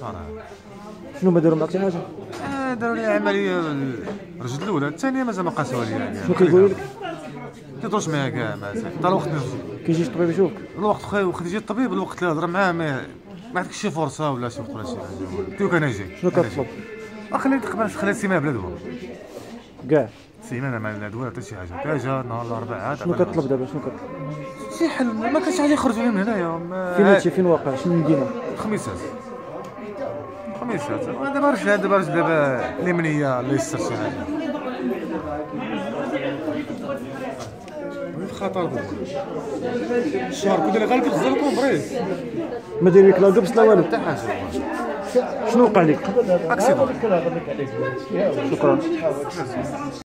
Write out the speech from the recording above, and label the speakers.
Speaker 1: صراحه.
Speaker 2: شنو ما داروا معك شي حاجه؟
Speaker 1: داروا لي عمليه الرجل الاولى، الثانيه مازال ما قاسوها لي يعني.
Speaker 2: شنو كيقولوا لك؟
Speaker 1: ما تهضرش معايا كاع ما حتى الوقت
Speaker 2: كيجي الطبيب يشوفك؟
Speaker 1: الوقت خويا وقت يجي الطبيب الوقت اللي هضر معاه ما عندكش شي فرصه ولا شي وقت ولا شي حاجه. قلت له انا جاي.
Speaker 2: شنو كتطلب؟
Speaker 1: خليني تقبل خلي سيمانه بلا دواء.
Speaker 2: كاع
Speaker 1: سيمانه ما دواء حتى شي حاجه. حتى جا نهار الاربعاء.
Speaker 2: شنو كتطلب دابا؟ شنو كتطلب؟
Speaker 1: شي حل ما كانش حاجه يخرجوا لي من هنايا.
Speaker 2: فين هادشي فين واقع؟ شنو المدينه؟
Speaker 1: خميسات دابا رجع دابا اليمنيه الله يسر شي حاجه. خطر الشهر كنت انا غالب غزال كومبريس
Speaker 2: ما داير لك لا قبس لا والو
Speaker 1: حتى حاجه.
Speaker 2: شنو وقع لك؟
Speaker 1: اكسيدون.
Speaker 2: شكرا.